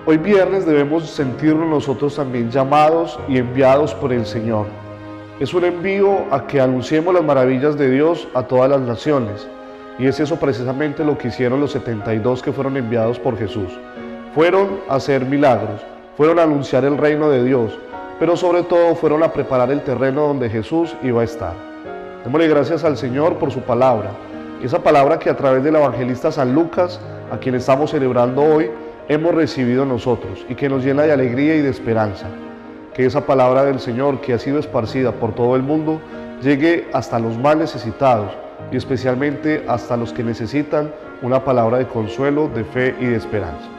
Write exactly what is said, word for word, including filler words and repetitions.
Hoy viernes debemos sentirnos nosotros también llamados y enviados por el Señor. Es un envío a que anunciemos las maravillas de Dios a todas las naciones. Y es eso precisamente lo que hicieron los setenta y dos que fueron enviados por Jesús. Fueron a hacer milagros, fueron a anunciar el reino de Dios, pero sobre todo fueron a preparar el terreno donde Jesús iba a estar. Démosle gracias al Señor por su palabra. Esa palabra que a través del evangelista San Lucas, a quien estamos celebrando hoy, hemos recibido nosotros y que nos llena de alegría y de esperanza. Que esa palabra del Señor que ha sido esparcida por todo el mundo llegue hasta los más necesitados y especialmente hasta los que necesitan una palabra de consuelo, de fe y de esperanza.